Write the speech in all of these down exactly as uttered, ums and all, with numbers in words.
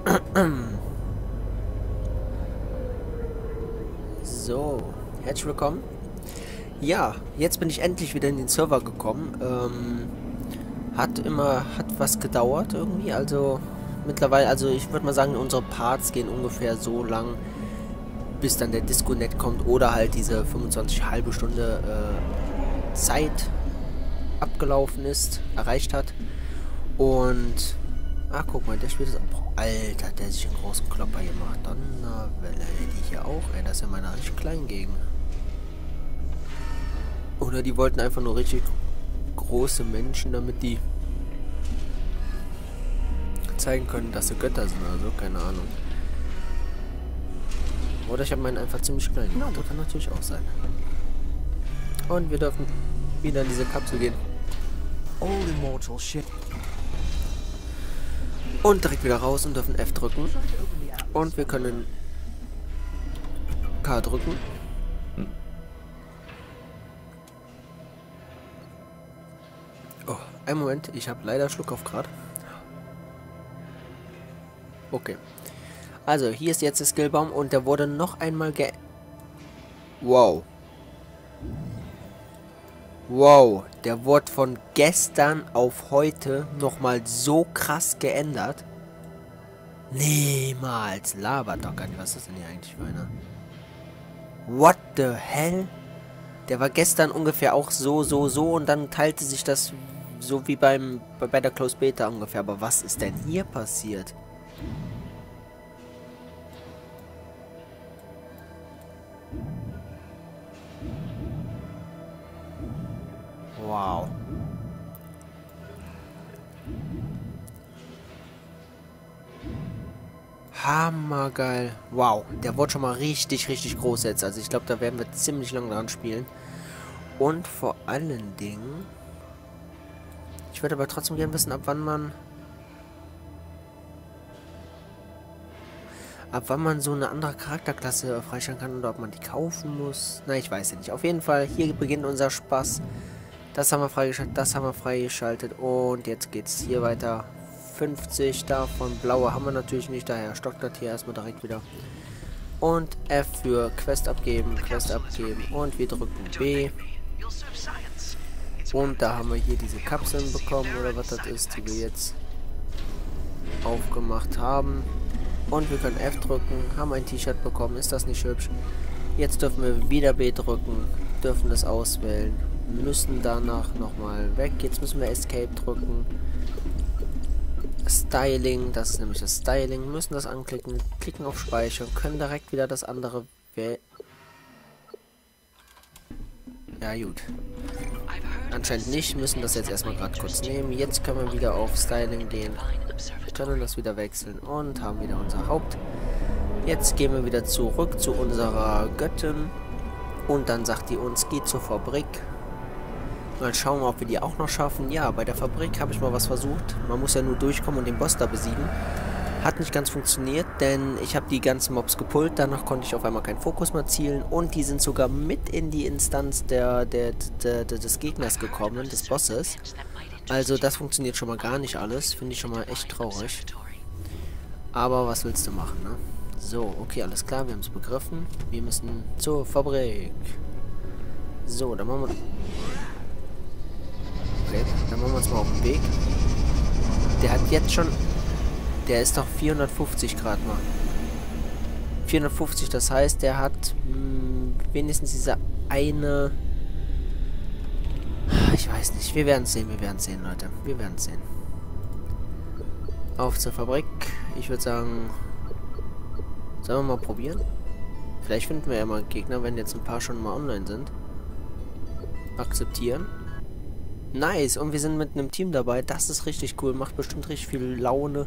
So, herzlich willkommen. Ja, jetzt bin ich endlich wieder in den Server gekommen. Ähm, hat immer, hat was gedauert irgendwie. Also mittlerweile, also ich würde mal sagen, unsere Parts gehen ungefähr so lang, bis dann der Disconnect kommt oder halt diese fünfundzwanzig halbe Stunde äh, Zeit abgelaufen ist, erreicht hat. Und ah, guck mal, der spielt das. Alter, der sich einen großen Klopper hier macht. Donnerwelle, die hier auch. Ey, das ist ja meine richtig kleinen Gegend. Oder die wollten einfach nur richtig große Menschen, damit die zeigen können, dass sie Götter sind oder so. Keine Ahnung. Oder ich habe meinen einfach ziemlich klein gemacht. Das kann natürlich auch sein. Und wir dürfen wieder in diese Kapsel gehen. Old immortal shit. Und direkt wieder raus und dürfen F drücken. Und wir können K drücken. Oh, einen Moment. Ich habe leider Schluck auf grad. Okay. Also, hier ist jetzt der Skillbaum und der wurde noch einmal ge... Wow. Wow, der wurde von gestern auf heute nochmal so krass geändert. Niemals. Labert doch gar nicht. Was ist das denn hier eigentlich für einer? What the hell? Der war gestern ungefähr auch so, so, so und dann teilte sich das so wie beim bei der Closed Beta ungefähr. Aber was ist denn hier passiert? Wow. Hammergeil. Wow. Der wurde schon mal richtig, richtig groß jetzt. Also ich glaube, da werden wir ziemlich lange dran spielen. Und vor allen Dingen... Ich würde aber trotzdem gerne wissen, ab wann man... Ab wann man so eine andere Charakterklasse freischalten kann oder ob man die kaufen muss. Na, ich weiß ja nicht. Auf jeden Fall, hier beginnt unser Spaß. Das haben wir freigeschaltet, das haben wir freigeschaltet und jetzt geht's hier weiter. fünfzig davon, blaue haben wir natürlich nicht, daher stockt das hier erstmal direkt wieder. Und F für Quest abgeben, Quest abgeben und wir drücken B. Und da haben wir hier diese Kapseln bekommen oder was das ist, die wir jetzt aufgemacht haben. Und wir können F drücken, haben ein T-Shirt bekommen, ist das nicht hübsch? Jetzt dürfen wir wieder B drücken, dürfen das auswählen. Müssen danach nochmal weg. Jetzt müssen wir Escape drücken. Styling, das ist nämlich das Styling. Müssen das anklicken, klicken auf Speichern, können direkt wieder das andere wählen. Ja gut. Anscheinend nicht, müssen das jetzt erstmal gerade kurz nehmen. Jetzt können wir wieder auf Styling gehen. Können das wieder wechseln und haben wieder unser Haupt. Jetzt gehen wir wieder zurück zu unserer Göttin. Und dann sagt die uns, geht zur Fabrik. Mal schauen, ob wir die auch noch schaffen. Ja, bei der Fabrik habe ich mal was versucht. Man muss ja nur durchkommen und den Boss da besiegen. Hat nicht ganz funktioniert, denn ich habe die ganzen Mobs gepullt. Danach konnte ich auf einmal keinen Fokus mehr zielen. Und die sind sogar mit in die Instanz der, der, der, der, des Gegners gekommen, des Bosses. Also das funktioniert schon mal gar nicht alles. Finde ich schon mal echt traurig. Aber was willst du machen, ne? So, okay, alles klar, wir haben es begriffen. Wir müssen zur Fabrik. So, dann machen wir... Okay, dann machen wir uns mal auf den Weg. Der hat jetzt schon... Der ist doch vierhundertfünfzig Grad mal. vierhundertfünfzig, das heißt, der hat mh, wenigstens diese eine... Ich weiß nicht, wir werden es sehen, wir werden es sehen, Leute. Wir werden es sehen. Auf zur Fabrik. Ich würde sagen... Sollen wir mal probieren? Vielleicht finden wir ja mal Gegner, wenn jetzt ein paar schon mal online sind. Akzeptieren. Nice, und wir sind mit einem Team dabei. Das ist richtig cool. Macht bestimmt richtig viel Laune.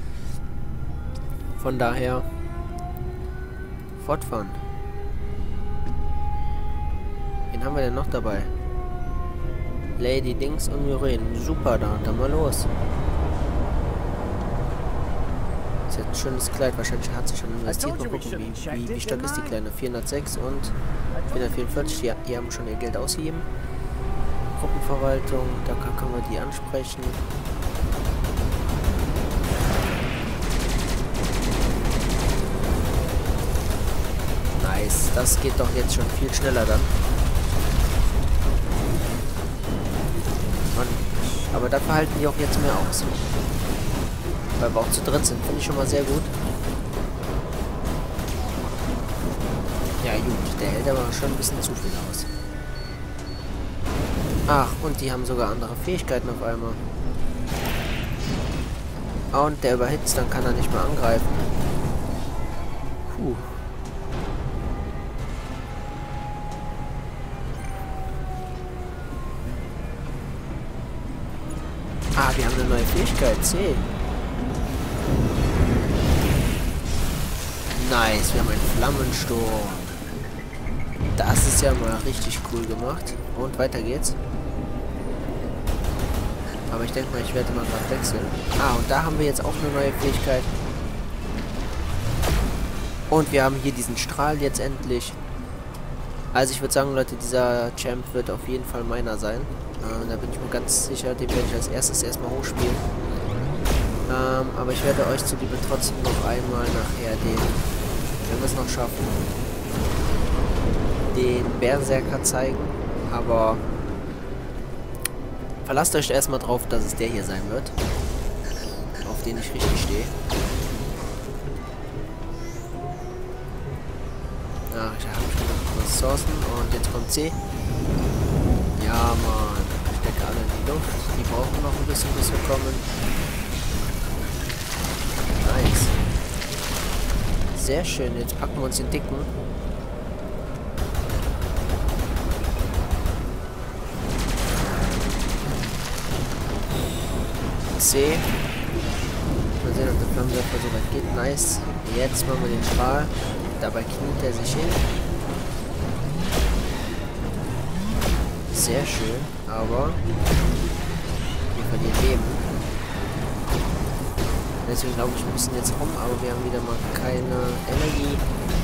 Von daher... Fortfahren. Wen haben wir denn noch dabei? Lady Dings und Myren. Super, da. Dann mal los. Sie hat ein schönes Kleid. Wahrscheinlich hat sie schon investiert. Mal gucken, wie, wie, wie stark ist die Kleine. vierhundertsechs und vierhundertvierundvierzig. Ja, die haben schon ihr Geld ausgegeben. Gruppenverwaltung, da können wir die ansprechen. Das geht doch jetzt schon viel schneller dann. Mann. Aber dafür halten die auch jetzt mehr aus. Weil wir auch zu dritt sind. Finde ich schon mal sehr gut. Ja gut, der hält aber schon ein bisschen zu viel aus. Ach, und die haben sogar andere Fähigkeiten auf einmal. Und der überhitzt, dann kann er nicht mehr angreifen. Puh. Ah, wir haben eine neue Fähigkeit, C. Nice, wir haben einen Flammensturm. Das ist ja mal richtig cool gemacht. Und weiter geht's. Aber ich denke mal, ich werde mal gerade wechseln. Ah, und da haben wir jetzt auch eine neue Fähigkeit. Und wir haben hier diesen Strahl jetzt endlich. Also ich würde sagen, Leute, dieser Champ wird auf jeden Fall meiner sein. Äh, da bin ich mir ganz sicher, den werde ich als erstes erstmal hochspielen. Ähm, aber ich werde euch zuliebe trotzdem noch einmal nachher den, wenn wir es noch schaffen, den Berserker zeigen. Aber verlasst euch erstmal drauf, dass es der hier sein wird, auf den ich richtig stehe. Ja, ich habe schon Ressourcen und jetzt kommt C. Ja, Mann. Ich stecke alle in die Luft. Die brauchen noch ein bisschen, bis wir kommen. Nice. Sehr schön. Jetzt packen wir uns den Dicken. C. Mal sehen, ob der Flammenwerfer so weit geht. Nice. Jetzt machen wir den Strahl. Dabei kniet er sich hin. Sehr schön, aber wir verlieren Leben. Deswegen glaube ich, wir müssen jetzt rum, aber wir haben wieder mal keine Energie.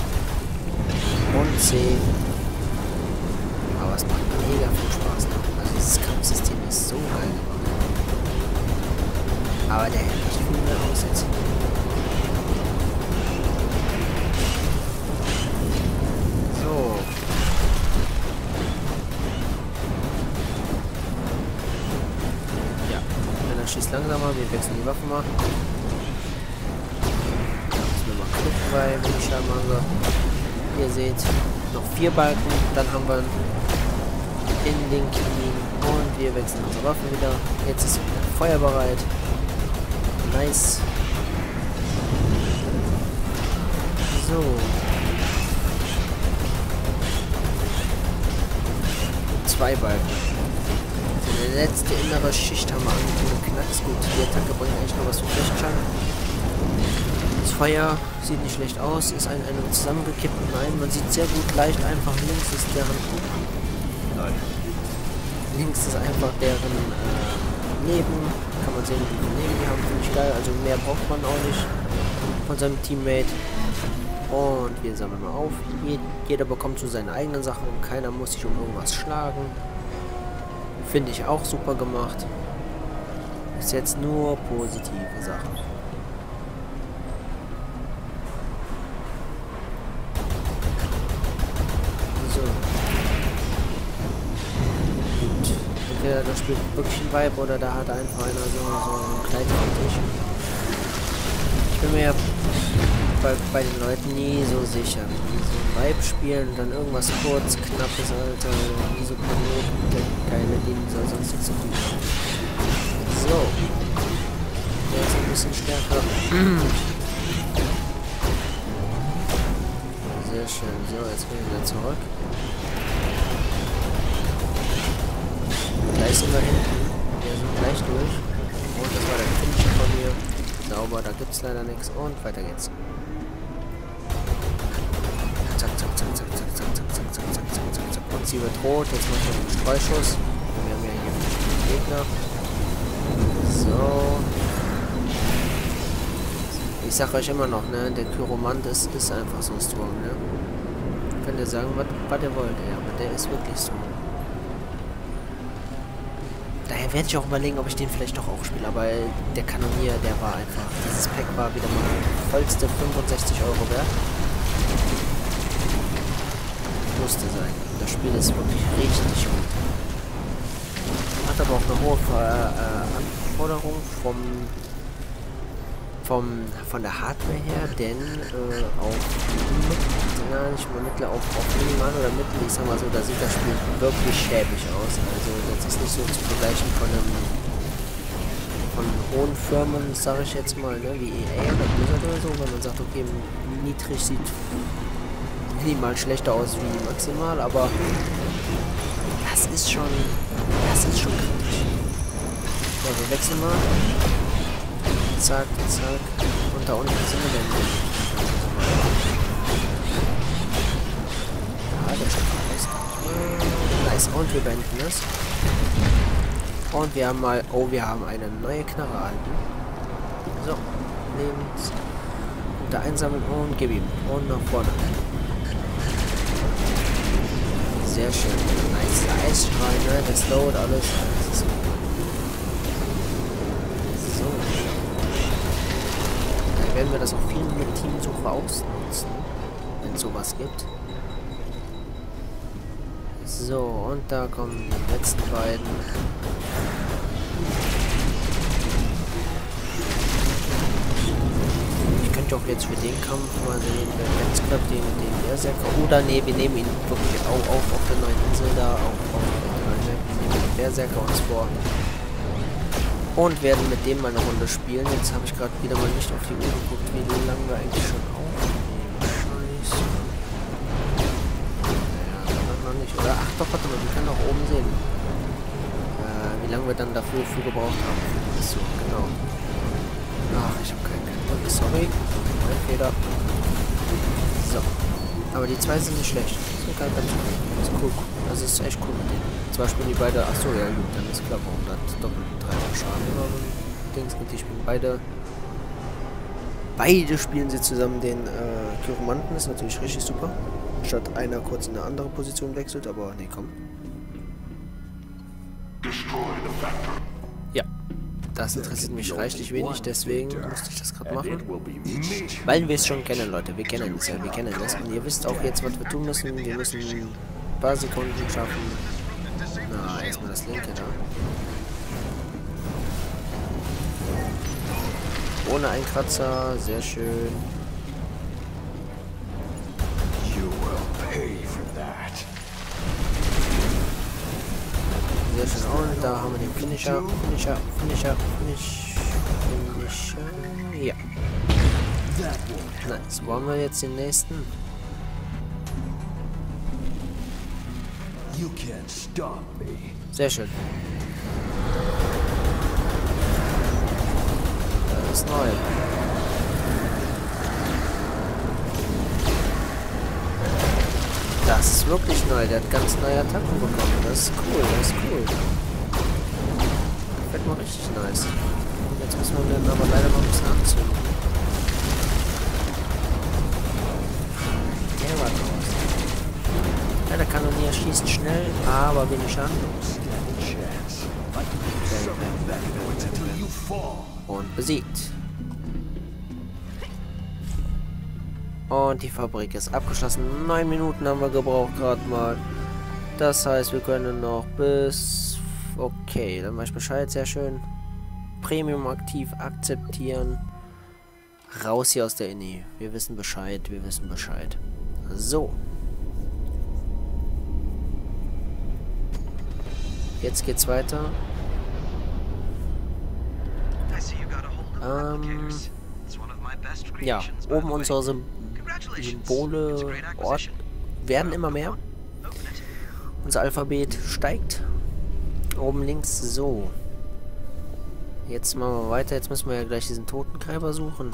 Und C. Aber es macht mega viel Spaß noch. Also dieses Kampfsystem ist so geil gemacht. Aber der hält nicht viel mehr aus jetzt. So. Ja, einer schießt langsamer, wir wechseln die Waffen mal. Da müssen wir mal gucken, weil wenn ich Schaden mache. Ihr seht, noch vier Balken, dann haben wir in den Knien und wir wechseln unsere Waffen wieder. Jetzt ist wieder feuerbereit. Nice. So. Zwei Balken. Die letzte innere Schicht haben wir angeknackst. Gut, die Attacke bringt eigentlich noch was für Flechtschaden. Das Feuer sieht nicht schlecht aus. Ist ein, eine zusammengekippt. Nein, man sieht sehr gut leicht einfach links ist deren... Nein. Links ist einfach deren äh, Leben. Kann man sehen, wie viel Leben die haben. Finde ich geil. Also mehr braucht man auch nicht von seinem Teammate. Und wir sammeln mal auf. Jeder bekommt so seine eigenen Sachen und keiner muss sich um irgendwas schlagen. Finde ich auch super gemacht. Ist jetzt nur positive Sachen. So. Gut. Entweder das spielt wirklich ein Vibe oder da hat einfach einer so, so ein kleines Tisch. Ich bin mir ja bei, bei den Leuten nie so sicher. Wenn die so ein Vibe spielen und dann irgendwas kurz, knappes, Alter, wie so Planeten, geile Dinge, soll sonst nichts so tun. So. Der ist ein bisschen stärker. Sehr schön. So, jetzt bin ich wieder zurück. Gleich sind wir hinten. Wir sind gleich durch. Und das war der Finisher von mir. Sauber, da gibt's leider nichts. Und weiter geht's. Zack, zack, zack, zack, zack, zack, zack, zack, zack, zack, zack, zack, zack. Und sie wird rot. Jetzt macht er einen Streuschuss. Wir haben ja hier einen Gegner. So. Ich sag euch immer noch, ne? Der Chiromant ist, ist einfach so strong, ne? Könnt ihr sagen, was ihr wollt, ey. Aber der ist wirklich strong. Daher werde ich auch überlegen, ob ich den vielleicht doch auch spiele. Aber der Kanonier, der war einfach... Dieses Pack war wieder mal vollste fünfundsechzig Euro wert. musste sein. Das Spiel ist wirklich richtig gut. Hat aber auch eine hohe Ver äh, Anforderung vom, vom von der Hardware her, denn äh, auf ja, nicht mal mittel, auf, auf minimal oder mittel, ich sag mal so, da sieht das Spiel wirklich schäbig aus. Also das ist nicht so zu vergleichen von einem von hohen Firmen, sage ich jetzt mal, ne, wie E A oder Blizzard oder so, wenn man sagt, okay, niedrig sieht minimal schlechter aus wie maximal, aber das ist schon, das ist schon kritisch. So, wir wechseln mal. Zack, zack. Und da unten sind wir dann. Ja, der steht nice. Nice, und wir beenden das. Und wir haben mal, oh, wir haben eine neue Knarre erhalten. So, nehmt. Da einsammeln und gib ihm. Und nach vorne. Sehr schön. Nice Eisstrahl, ne? Das load alles. Das ist so. Dann werden wir das auch viel mit Teamsuche ausnutzen, wenn es sowas gibt. So, und da kommen die letzten beiden. Ich könnte auch jetzt für den Kampf mal sehen, wenn es klappt, den, den Berserker. Oder ne, wir nehmen ihn wirklich auch auf, auf der neuen Insel da, auf, auf der neuen Map. Wir nehmen den Berserker uns vor. Und werden mit dem mal eine Runde spielen. Jetzt habe ich gerade wieder mal nicht auf die Uhr geguckt, wie lange wir eigentlich schon aufnehmen. Scheiße. Oder, ach doch, warte mal, wir können auch oben sehen, äh, wie lange wir dann dafür für gebraucht haben. So, genau. Ach, ich habe keinen Kein sorry. Mein Fehler. So. Aber die zwei sind nicht schlecht. Das ist ganz, ganz cool. Das ist cool. Das ist echt cool mit denen. Zwar spielen die beide, ach so, ja gut, dann ist klar, warum das doppelt dreifach Schaden oder so. Dings mit, die spielen beide. Beide spielen sie zusammen den äh, Kyromanten, ist natürlich richtig super. Statt einer kurz in eine andere Position wechselt, aber nee, komm. Ja, das interessiert mich reichlich wenig, deswegen musste ich das gerade machen. Weil wir es schon kennen, Leute, wir kennen es ja, wir kennen es. Und ihr wisst auch jetzt, was wir tun müssen. Wir müssen ein paar Sekunden schaffen. Na, erstmal das linke da. Ohne Einkratzer, sehr schön. Sehr schön. Und da haben wir den Finisher, Finisher, Finisher, Finish, Finisher. Ja. Nice. Wo haben wir jetzt den nächsten? Sehr schön. Das ist neu. Das ist wirklich neu. Der hat ganz neue Attacken bekommen. Das ist cool. Das ist cool. Gefällt mir richtig nice. Und jetzt müssen wir den aber leider mal ein bisschen anzünden. Der war draus. Ja, der Kanonier schießt schnell, aber wenig Schaden. Und besiegt. Und die Fabrik ist abgeschlossen. Neun Minuten haben wir gebraucht gerade mal. Das heißt, wir können noch bis... Okay, dann weiß ich Bescheid. Sehr schön. Premium aktiv akzeptieren. Raus hier aus der Inni. Wir wissen Bescheid. Wir wissen Bescheid. So. Jetzt geht's weiter. Ähm... Ja, oben unsere Symbole, Ort werden immer mehr. Unser Alphabet steigt. Oben links so. Jetzt machen wir weiter. Jetzt müssen wir ja gleich diesen Totengräber suchen.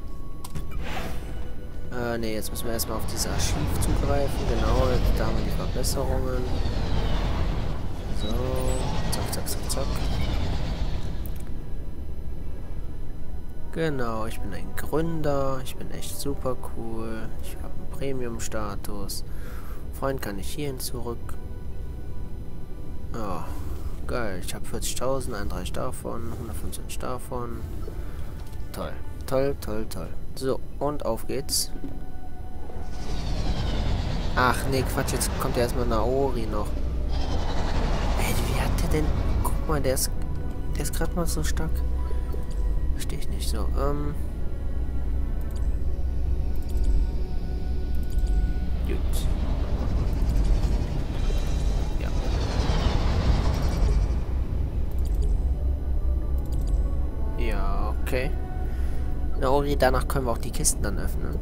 Äh, ne, jetzt müssen wir erstmal auf dieses Archiv zugreifen. Genau, da haben wir die Verbesserungen. So, zack, zack, zack, zack. Genau, ich bin ein Gründer. Ich bin echt super cool. Ich habe einen Premium-Status. Freund kann ich hierhin zurück. Oh, geil. Ich habe vierzigtausend, einunddreißig davon, hundertfünfzig davon. Toll, toll, toll, toll. So, und auf geht's. Ach nee, Quatsch, jetzt kommt ja erstmal Naori noch. Ey, wie hat der denn... Guck mal, der ist... Der ist gerade mal so stark. Verstehe ich nicht. So, ähm... Gut. Ja. Ja, okay. Naori, danach können wir auch die Kisten dann öffnen.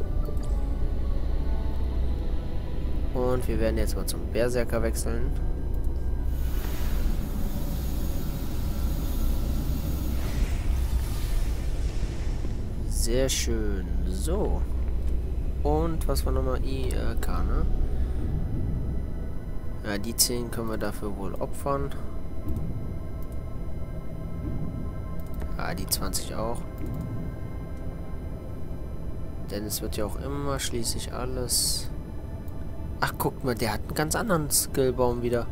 Und wir werden jetzt mal zum Berserker wechseln. Sehr schön. So. Und was war nochmal I, äh, K, ne? Ja, die zehn können wir dafür wohl opfern. Ja, die zwanzig auch. Denn es wird ja auch immer schließlich alles... Ach, guck mal, der hat einen ganz anderen Skillbaum wieder.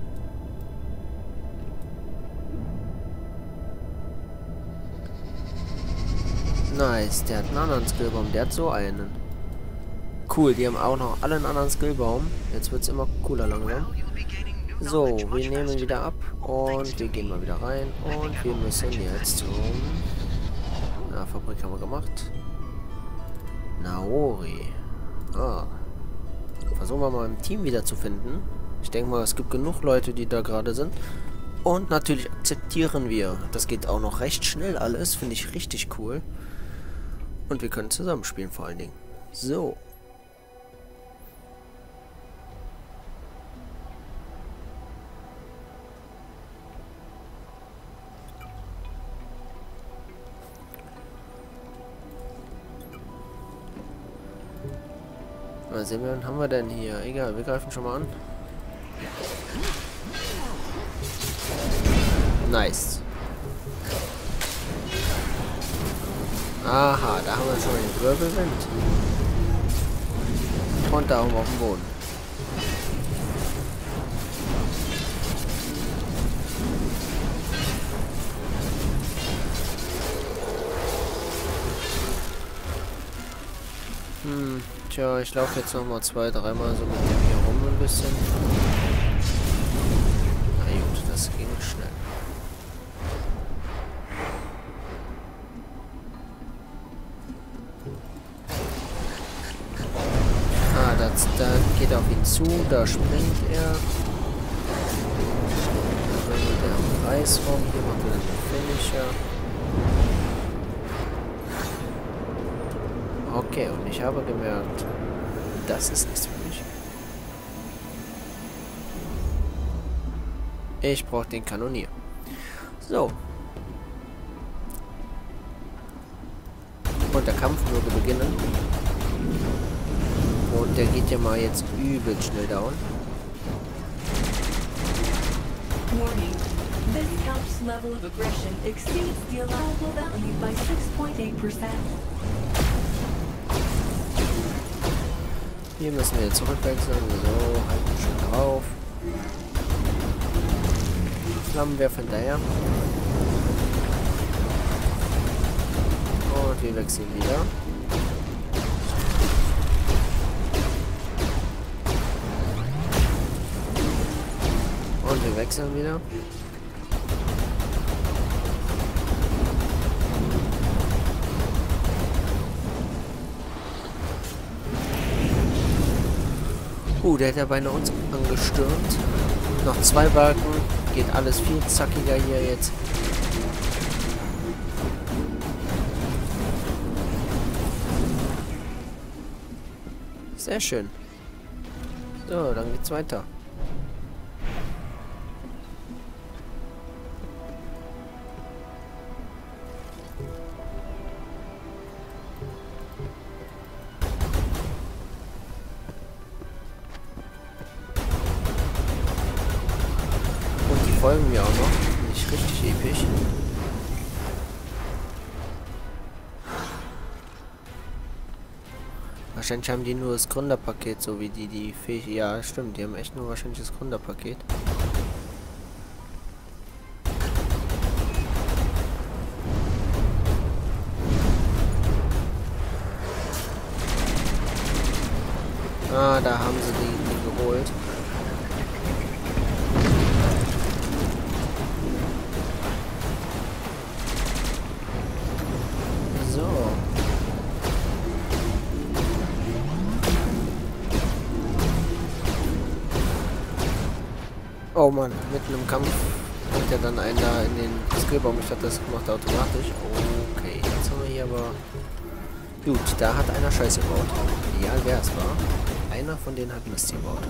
Nice, der hat einen anderen Skillbaum. Der hat so einen. Cool, die haben auch noch alle einen anderen Skillbaum. Jetzt wird es immer cooler langsam. So, wir nehmen wieder ab. Und wir gehen mal wieder rein. Und wir müssen jetzt zum... Na, Fabrik haben wir gemacht. Naori. Ah. Versuchen wir mal im Team wieder zu finden. Ich denke mal, es gibt genug Leute, die da gerade sind. Und natürlich akzeptieren wir. Das geht auch noch recht schnell alles. Finde ich richtig cool. Und wir können zusammenspielen vor allen Dingen. So. Mal sehen, wen haben wir denn hier? Egal, wir greifen schon mal an. Nice. Aha, da haben wir schon den Wirbelwind. Und da haben wir auf dem Boden. Hm, tja, ich laufe jetzt noch mal zwei, dreimal so mit dem hier rum ein bisschen. Na gut, das ging schnell. Ah, das, da geht er auf ihn zu, da springt er. Da will der am Kreis rum, hier macht er den Finisher. Okay, und ich habe gemerkt, das ist nichts für mich. Ich brauche den Kanonier. So. Und der Kampf würde beginnen. Und der geht ja mal jetzt übel schnell down. Warning. This camp's level of aggression exceeds the allowable value by six point eight percent. Hier müssen wir jetzt zurückwechseln. So, halten schön drauf. Flammenwerfer hinterher. Und wir wechseln wieder. Und wir wechseln wieder. Uh, der hat ja beinahe uns angestürmt. Noch zwei Balken. Geht alles viel zackiger hier jetzt. Sehr schön. So, dann geht's weiter. Folgen wir auch noch. Nicht richtig episch. Wahrscheinlich haben die nur das Gründerpaket, so wie die, die Fähig. Ja, stimmt, die haben echt nur wahrscheinlich das Gründerpaket. Ah, da haben sie die, die geholt. So. Oh Mann, mitten im Kampf kommt ja dann einer da in den Skillbaum. Ich hatte das gemacht automatisch. Okay, jetzt haben wir hier aber... Gut, da hat einer Scheiße gebaut. Egal wer es war. Einer von denen hat Mist gebaut.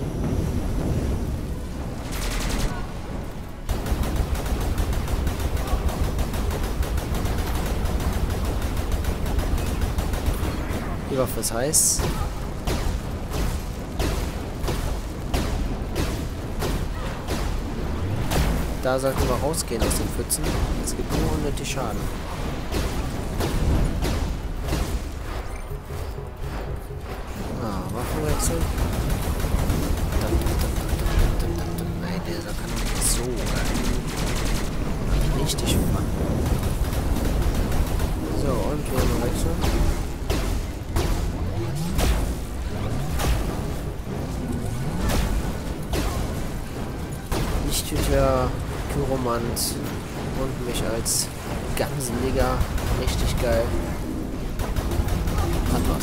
Die Waffe ist heiß. Da sollten wir rausgehen aus den Pfützen. Es gibt nur unnötig Schaden. Ah, Waffenwechsel. Nein, dieser kann doch nicht so geil. Richtig fun. So, und wir haben Wechsel. Lichthüter, Pyromant und mich als Ganzenligger. Richtig geil. Hat was.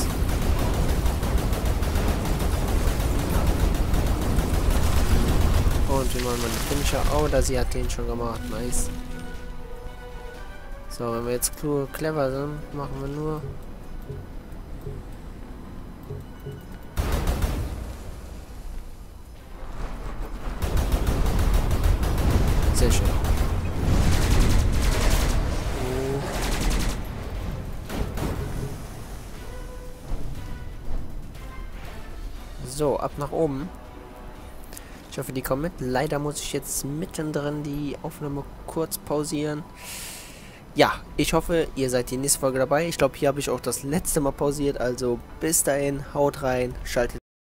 Und wir machen mal den Finisher. Oh, da sie hat den schon gemacht. Nice. So, wenn wir jetzt clever sind, machen wir nur... Sehr schön. So, ab nach oben. Ich hoffe, die kommen mit. Leider muss ich jetzt mittendrin die Aufnahme kurz pausieren. Ja, ich hoffe, ihr seid die nächste Folge dabei. Ich glaube, hier habe ich auch das letzte Mal pausiert. Also bis dahin, haut rein, schaltet